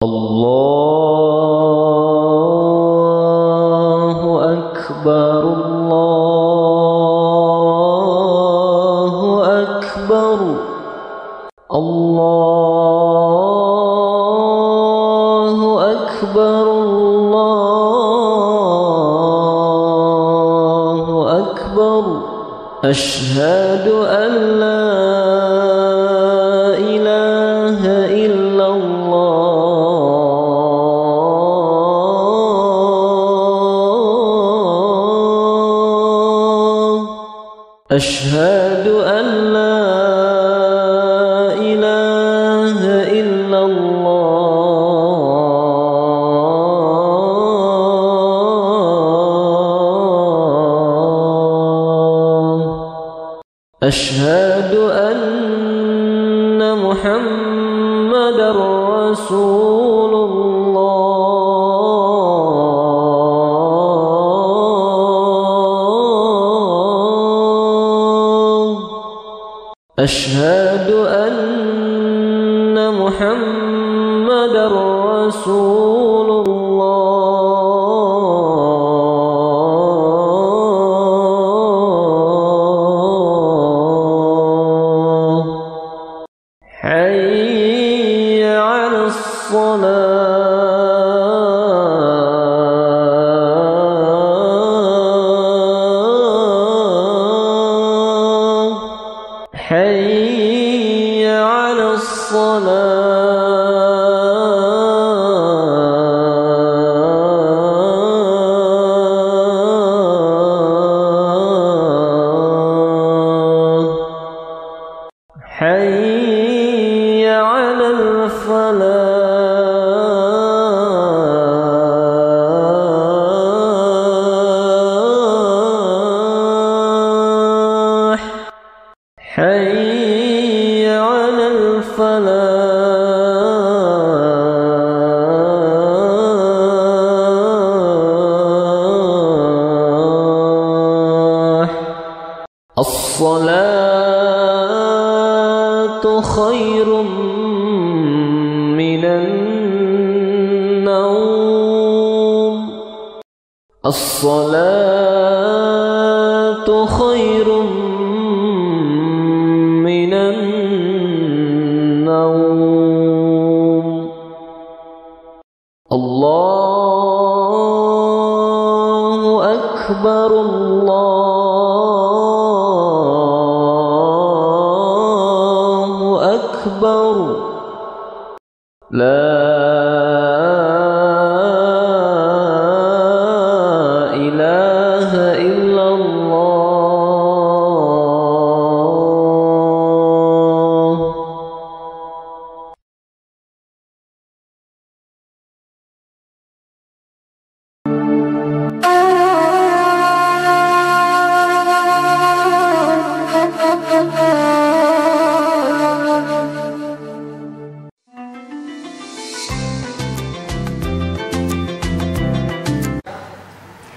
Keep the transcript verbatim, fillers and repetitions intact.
الله أكبر الله أكبر الله أكبر الله أكبر أشهد أن لا إله إلا الله أشهد أن لا إله إلا الله أشهد أن محمدًا رسول الله أشهد أن محمدًا رسول الله حي على الصلاة حي على الصلاة حي على الفلاح حي على الفلاح الصلاة خير من النوم الصلاة خير من النوم الله أكبر الله أكبر لا